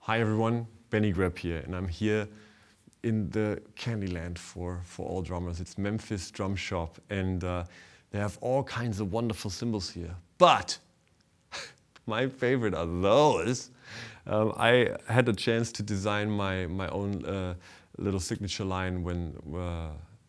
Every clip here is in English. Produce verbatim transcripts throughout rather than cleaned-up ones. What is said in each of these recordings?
Hi everyone, Benny Greb here, and I'm here in the Candyland for, for all drummers. It's Memphis Drum Shop, and uh, they have all kinds of wonderful cymbals here. But my favorite are those. Um, I had a chance to design my, my own uh, little signature line when uh,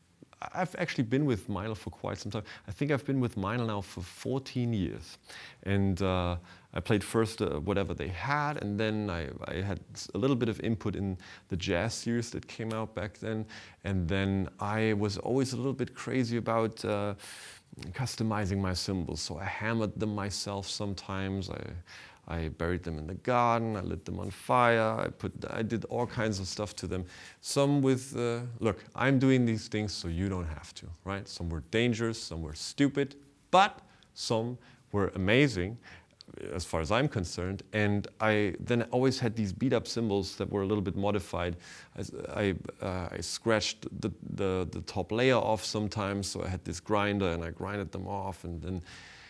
I've actually been with Meinl for quite some time. I think I've been with Meinl now for fourteen years. And uh, I played first uh, whatever they had, and then I, I had a little bit of input in the jazz series that came out back then. And then I was always a little bit crazy about uh, customizing my cymbals. So I hammered them myself sometimes. I, I buried them in the garden, I lit them on fire, I, put, I did all kinds of stuff to them. Some with, uh, look, I'm doing these things so you don't have to, right? Some were dangerous, some were stupid, but some were amazing as far as I'm concerned. And I then always had these beat up cymbals that were a little bit modified. I, I, uh, I scratched the, the, the top layer off sometimes, so I had this grinder and I grinded them off, and then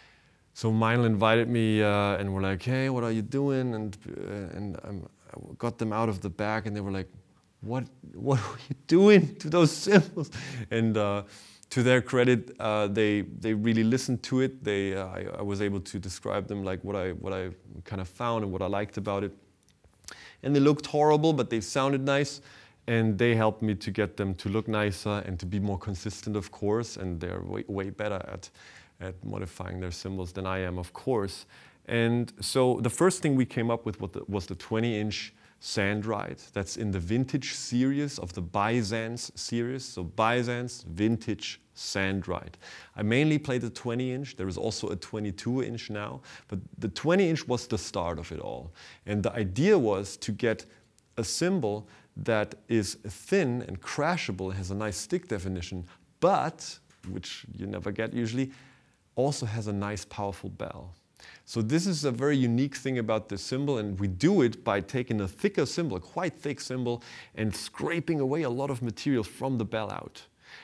so Meinl invited me uh, and were like, hey, what are you doing? And, uh, and um, I got them out of the bag and they were like, what, what are you doing to those cymbals? And uh, to their credit, uh, they, they really listened to it. They, uh, I, I was able to describe them like what I, what I kind of found and what I liked about it. And they looked horrible, but they sounded nice. And they helped me to get them to look nicer and to be more consistent, of course. And they're way, way better at at modifying their cymbals than I am, of course. And so the first thing we came up with was the twenty inch Sand Ride. That's in the vintage series of the Byzance series. So Byzance, vintage, Sand Ride. I mainly play the twenty inch. There is also a twenty-two inch now, but the twenty inch was the start of it all. And the idea was to get a cymbal that is thin and crashable, has a nice stick definition, but, which you never get usually, also has a nice powerful bell. So this is a very unique thing about this cymbal, and we do it by taking a thicker cymbal, a quite thick cymbal, and scraping away a lot of material from the bell out.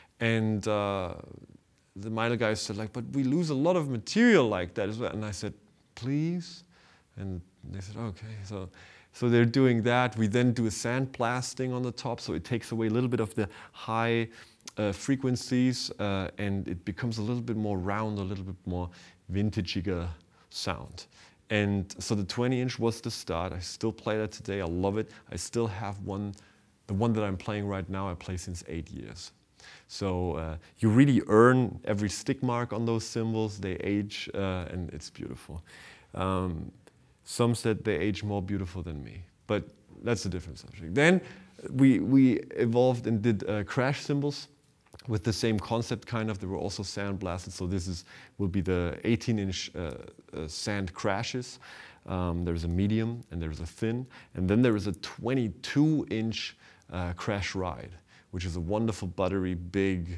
And uh, the Meinl guys said, like, but we lose a lot of material like that as well. And I said, please? And they said, okay. So, so they're doing that. We then do a sandblasting on the top, so it takes away a little bit of the high Uh, frequencies, uh, and it becomes a little bit more round, a little bit more vintage-iger sound. And so the twenty inch was the start. I still play that today. I love it. I still have one, the one that I'm playing right now, I play since eight years. So uh, you really earn every stick mark on those cymbals. They age, uh, and it's beautiful. Um, some said they age more beautiful than me, but that's a different subject. Then we, we evolved and did uh, crash cymbals with the same concept, kind of. They were also sandblasted, so this is will be the eighteen inch uh, uh, sand crashes. Um, there's a medium and there's a thin, and then there is a twenty-two inch uh, crash ride, which is a wonderful, buttery, big,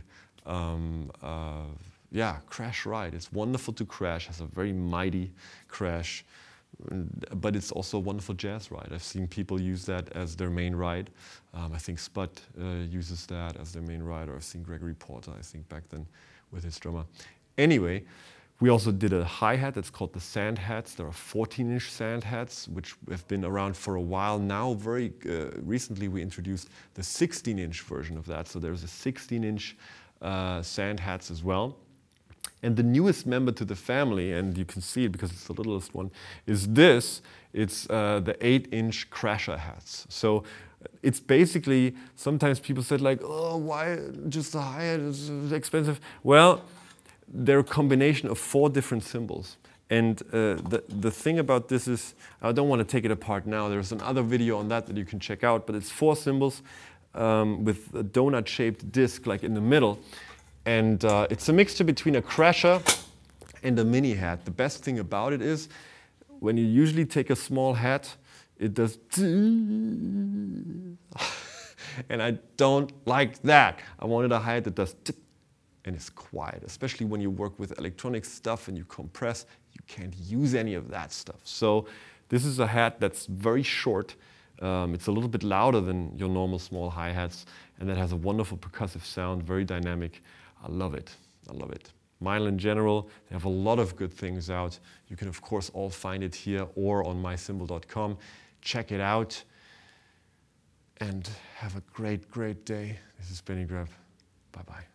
um, uh, yeah, crash ride. It's wonderful to crash, has a very mighty crash, but it's also a wonderful jazz ride. I've seen people use that as their main ride. Um, I think Spud uh, uses that as their main ride, or I've seen Gregory Porter, I think, back then with his drummer. Anyway, we also did a hi-hat that's called the sand hats. There are fourteen inch sand hats, which have been around for a while now. Very uh, recently, we introduced the sixteen inch version of that. So there's a sixteen inch uh, sand hats as well. And the newest member to the family, and you can see it because it's the littlest one, is this. It's uh, the eight inch crasher hats. So it's basically, sometimes people said like, oh, why just the hi-hat is expensive? Well, they're a combination of four different cymbals. And uh, the, the thing about this is, I don't want to take it apart now. There's another video on that that you can check out, but it's four cymbals um, with a donut-shaped disc like in the middle. And uh, it's a mixture between a crasher and a mini hat. The best thing about it is, when you usually take a small hat, it does and I don't like that. I wanted a hi-hat that does and it's quiet, especially when you work with electronic stuff and you compress, you can't use any of that stuff. So this is a hat that's very short. Um, it's a little bit louder than your normal small hi-hats, and that has a wonderful percussive sound, very dynamic. I love it. I love it. Meinl in general, they have a lot of good things out. You can, of course, all find it here or on my cymbal dot com. Check it out. and have a great, great day. This is Benny Greb. Bye-bye.